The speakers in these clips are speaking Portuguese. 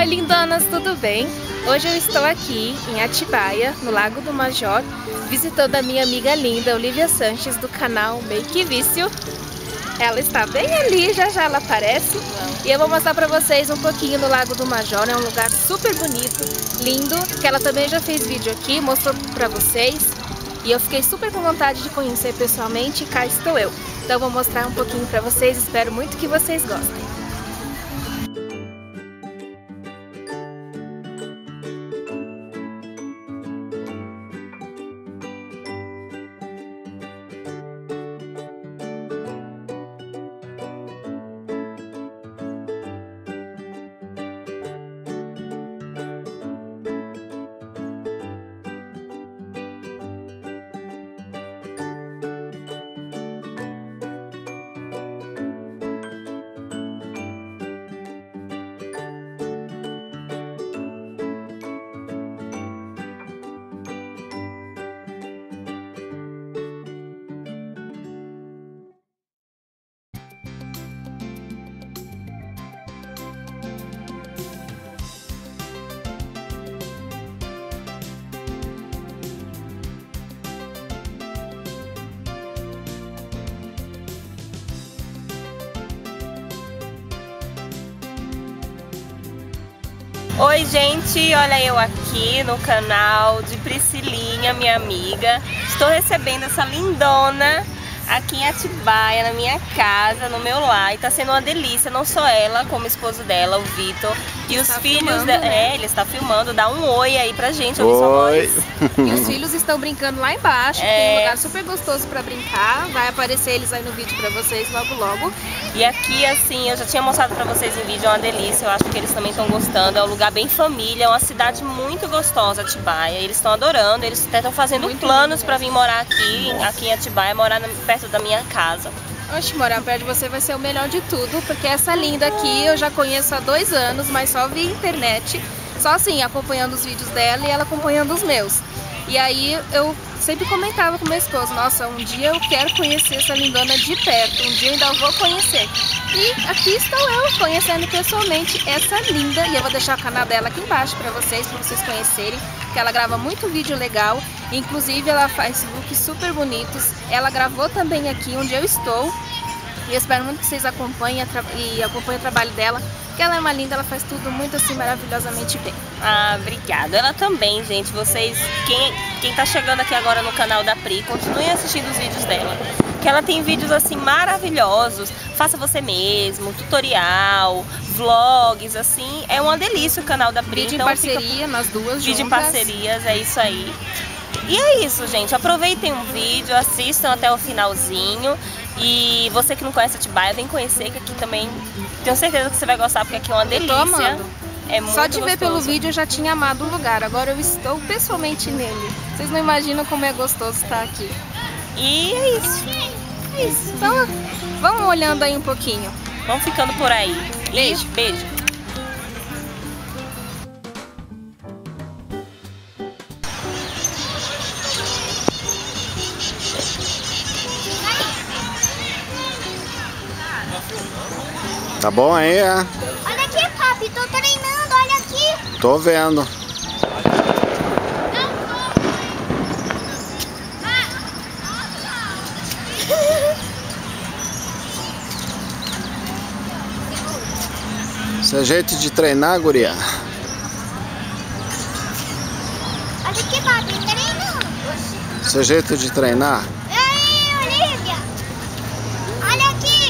lindonas, tudo bem? Hoje eu estou aqui em Atibaia, no Lago do Major, visitando a minha amiga linda, Olivia Sanches, do canal Make Vício. Ela está bem ali, já já ela aparece. E eu vou mostrar pra vocês um pouquinho do Lago do Major. É um lugar super bonito, lindo, que ela também já fez vídeo aqui, mostrou pra vocês. E eu fiquei super com vontade de conhecer pessoalmente e cá estou eu. Então eu vou mostrar um pouquinho pra vocês, espero muito que vocês gostem. Oi gente, olha eu aqui no canal de Priscilinha, minha amiga. Estou recebendo essa lindona aqui em Atibaia, na minha casa, no meu lar. E tá sendo uma delícia, não só ela, como o esposo dela, o Vitor. E os filhos dela, né? Ele está filmando, dá um oi aí pra gente, ouvir sua voz. E os filhos estão brincando lá embaixo, tem um lugar super gostoso pra brincar. Vai aparecer eles aí no vídeo pra vocês logo logo. E aqui, assim, eu já tinha mostrado pra vocês em vídeo, é uma delícia, eu acho que eles também estão gostando. É um lugar bem família, é uma cidade muito gostosa, Atibaia. Eles estão adorando, eles até estão fazendo muito planos pra vir morar aqui em Atibaia, morar perto da minha casa. Oxe, morar perto de você vai ser o melhor de tudo, porque essa linda aqui eu já conheço há 2 anos, mas só via internet, só assim, acompanhando os vídeos dela e ela acompanhando os meus. E aí eu sempre comentava com meu esposo, nossa, um dia eu quero conhecer essa lindona de perto, um dia eu ainda vou conhecer. E aqui estou eu, conhecendo pessoalmente essa linda, e eu vou deixar o canal dela aqui embaixo para vocês conhecerem, que ela grava muito vídeo legal, inclusive ela faz looks super bonitos, ela gravou também aqui onde eu estou, e eu espero muito que vocês acompanhem o trabalho dela, porque ela é uma linda, ela faz tudo muito assim maravilhosamente bem. Ah, obrigada. Ela também, gente, vocês, quem tá chegando aqui agora no canal da Pri, continuem assistindo os vídeos dela, que ela tem vídeos assim maravilhosos, faça você mesmo, tutorial, vlogs, assim, é uma delícia o canal da Pri. Vídeo então em parceria, nas duas vídeo juntas. em parcerias, é isso aí. E é isso, gente, aproveitem o vídeo, assistam até o finalzinho. E você que não conhece Atibaia, vem conhecer, que aqui também tenho certeza que você vai gostar, porque aqui é uma delícia. Eu tô amando. É muito Só de ver gostoso. pelo vídeo eu já tinha amado o lugar, agora eu estou pessoalmente nele. Vocês não imaginam como é gostoso estar aqui. E é isso. É isso. Então, vamos olhando aí um pouquinho. Vamos ficando por aí. Beijo. Beijo. Tá bom aí, é? Olha aqui, papi, tô treinando, olha aqui. Tô vendo. Isso é jeito de treinar, guria? Olha aqui, papi, treinando. Isso é jeito de treinar? Ei, Olivia. Olha aqui.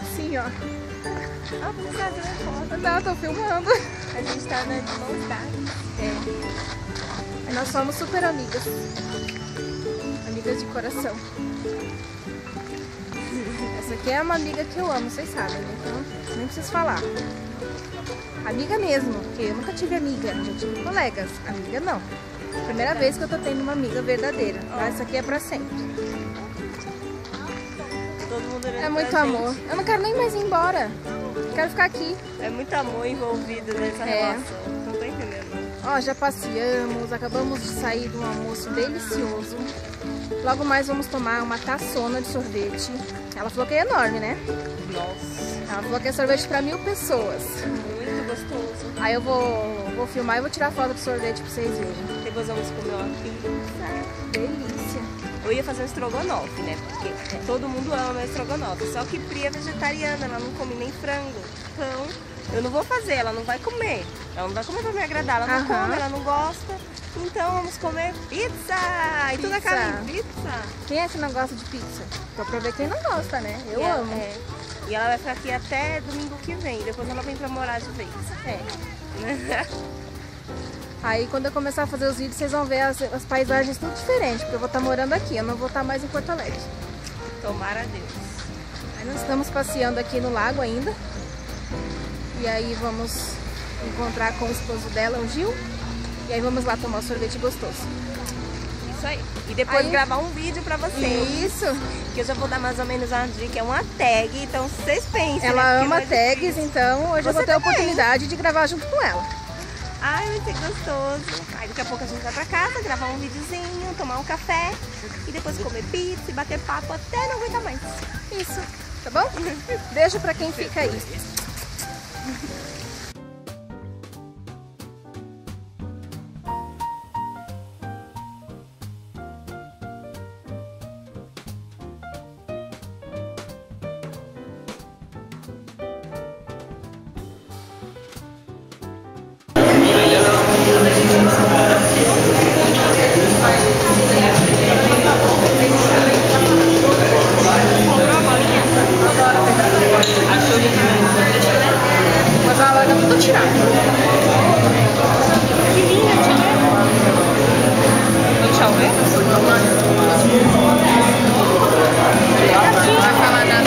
Assim, ó. Ah, você tá dando foto. Não, tô filmando. A gente tá andando de mãos dadas. É. Nós somos super amigas. Amigas de coração. Essa aqui é uma amiga que eu amo, vocês sabem, né? Então, nem preciso falar. Amiga mesmo, porque eu nunca tive amiga, já tive colegas. Amiga não. Primeira vez que eu tô tendo uma amiga verdadeira. Mas essa aqui é pra sempre. Todo mundo olhando É muito pra amor. gente. Eu não quero nem mais ir embora. Quero ficar aqui. É muito amor envolvido nessa relação. Não tô entendendo. Ó, já passeamos, acabamos de sair de um almoço delicioso. Logo mais vamos tomar uma taçona de sorvete. Ela falou que é enorme, né? Nossa, Ela falou que é sorvete pra 1000 pessoas. muito gostoso. Aí eu vou filmar e vou tirar foto do sorvete pra vocês verem. Depois vamos comer uma pizza. Delícia. Eu ia fazer um estrogonofe, né? Porque todo mundo ama meu estrogonofe. Só que Pri é vegetariana, ela não come nem frango. Então, eu não vou fazer, ela não vai comer. Ela não vai comer pra me agradar, ela não come, ela não gosta. Então vamos comer pizza! E tudo é Pizza. carne, pizza! Quem é que não gosta de pizza? Tô pra ver quem não gosta, né? Eu E amo. E ela vai ficar aqui até domingo que vem. Depois ela vem pra morar de vez. É. Aí quando eu começar a fazer os vídeos, vocês vão ver as paisagens tudo diferentes, porque eu vou estar morando aqui, eu não vou estar mais em Porto Alegre. Tomara a Deus. Aí nós estamos passeando aqui no lago ainda. E aí vamos encontrar com o esposo dela, o Gil. E aí vamos lá tomar um sorvete gostoso. Isso aí. E depois Aí- gravar um vídeo pra vocês. Isso! Que eu já vou dar mais ou menos uma dica. É uma tag, então vocês pensem. Ela né? Porque ama não é tags, difícil. então hoje eu Você vou ter a também. oportunidade de gravar junto com ela. Ai, vai ser gostoso. Aí daqui a pouco a gente vai pra casa, gravar um videozinho, tomar um café. E depois comer pizza e bater papo até não aguentar mais. Isso, tá bom? Beijo pra quem fica aí. Mas a larga tudo tirada. Deixa eu ver. Não vai falar nada.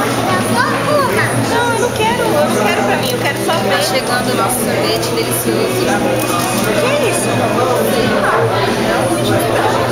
Não, eu não quero pra mim, eu quero só Tá ver. chegando o nosso sorvete delicioso. O que é isso?